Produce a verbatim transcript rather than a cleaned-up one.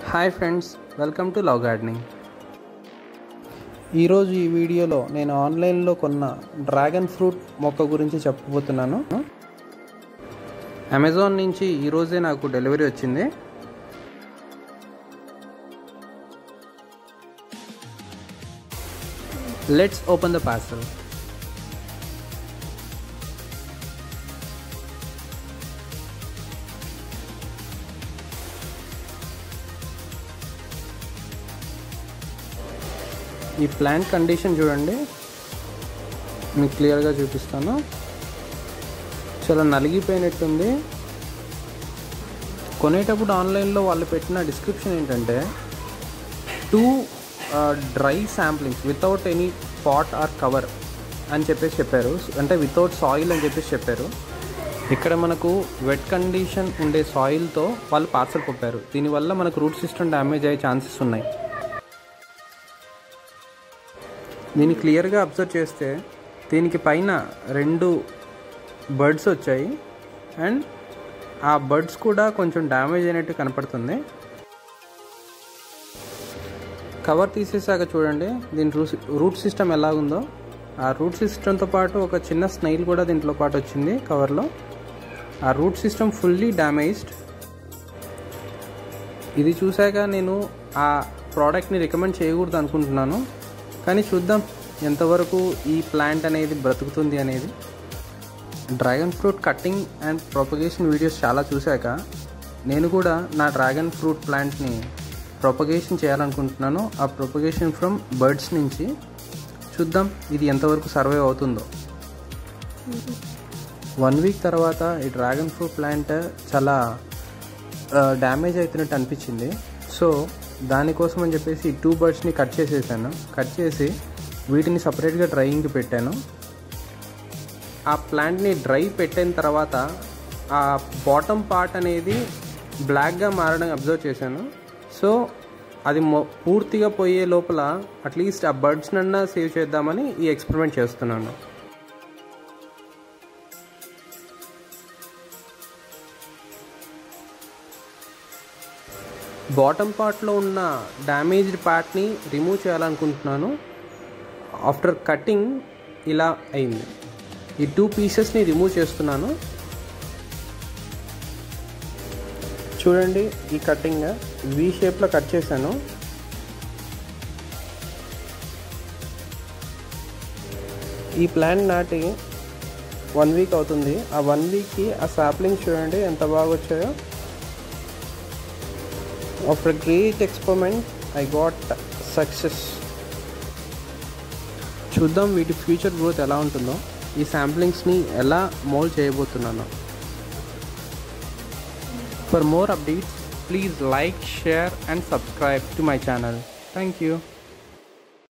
Hi friends, welcome to love gardening. ఈరోజు ఈ వీడియోలో నేను ఆన్లైన్లో కొన్న డ్రాగన్ ఫ్రూట్ మొక్క గురించి చెప్పబోతున్నాను. అమెజాన్ నుంచి ఈరోజే నాకు డెలివరీ వచ్చింది. Let's open the parcel. ఈ ప్లాంట్ కండిషన్ చూడండి, మీకు క్లియర్గా చూపిస్తాను. చాలా నలిగిపోయినట్టుంది. కొనేటప్పుడు ఆన్లైన్లో వాళ్ళు పెట్టిన డిస్క్రిప్షన్ ఏంటంటే two dry samplings without any pot or cover అని చెప్పేసి చెప్పారు. అంటే వితౌట్ సాయిల్ అని చెప్పేసి చెప్పారు. ఇక్కడ మనకు వెట్ కండిషన్ ఉండే సాయిల్తో వాళ్ళు పార్సల్ పంపారు. దీనివల్ల మనకు రూట్ సిస్టమ్ డ్యామేజ్ అయ్యే ఛాన్సెస్ ఉన్నాయి. దీన్ని క్లియర్గా అబ్జర్వ్ చేస్తే దీనికి పైన రెండు బర్డ్స్ వచ్చాయి అండ్ ఆ బర్డ్స్ కూడా కొంచెం డ్యామేజ్ అయినట్టు కనపడుతుంది. కవర్ తీసేసాక చూడండి దీని రూట్ సిస్టమ్ ఎలాగుందో. ఆ రూట్ సిస్టమ్తో పాటు ఒక చిన్న స్నైల్ కూడా దీంట్లో పాటు వచ్చింది కవర్లో. ఆ రూట్ సిస్టమ్ ఫుల్లీ డ్యామేజ్డ్. ఇది చూసాక నేను ఆ ప్రోడక్ట్ని రికమెండ్ చేయకూడదు అనుకుంటున్నాను, కానీ చూద్దాం ఎంతవరకు ఈ ప్లాంట్ అనేది బ్రతుకుతుంది అనేది. Dragon fruit cutting and propagation videos చాలా చూశాక నేను కూడా నా డ్రాగన్ ఫ్రూట్ ప్లాంట్ని ప్రొపగేషన్ చేయాలనుకుంటున్నాను. ఆ ప్రొపగేషన్ ఫ్రమ్ బర్డ్స్ నుంచి. చూద్దాం ఇది ఎంతవరకు సర్వైవ్ అవుతుందో. వన్ వీక్ తర్వాత ఈ డ్రాగన్ ఫ్రూట్ ప్లాంట్ చాలా డ్యామేజ్ అవుతున్నట్టు అనిపించింది. సో దానికోసం అని చెప్పేసి ఈ టూ బర్డ్స్ని కట్ చేసేసాను. కట్ చేసి వీటిని సపరేట్గా డ్రైయింగ్కి పెట్టాను. ఆ ప్లాంట్ని డ్రై పెట్టిన తర్వాత ఆ బాటమ్ పార్ట్ అనేది బ్లాక్గా మారడం అబ్జర్వ్ చేశాను. సో అది మొ పూర్తిగా పోయే లోపల అట్లీస్ట్ ఆ బర్డ్స్నన్నా సేవ్ చేద్దామని ఈ ఎక్స్పెరిమెంట్ చేస్తున్నాను. బాటమ్ పార్ట్లో ఉన్న డ్యామేజ్డ్ పార్ట్ని రిమూవ్ చేయాలనుకుంటున్నాను. ఆఫ్టర్ కటింగ్ ఇలా అయింది. ఈ టూ పీసెస్ని రిమూవ్ చేస్తున్నాను. చూడండి ఈ కటింగ్ వి షేప్లో కట్ చేశాను. ఈ ప్లాంట్ నాటి వన్ వీక్ అవుతుంది. ఆ వన్ వీక్కి ఆ సాప్లింగ్స్ చూడండి ఎంత బాగా వచ్చాయో. After a great experiment, I got success. చూద్దాం వీటి ఫ్యూచర్ గ్రోత్ ఎలా ఉంటుందో, ఈ శాంప్లింగ్స్ని ఎలా మోల్డ్ చేయబోతున్నాను. For more updates, please like, share and subscribe to my channel. Thank you.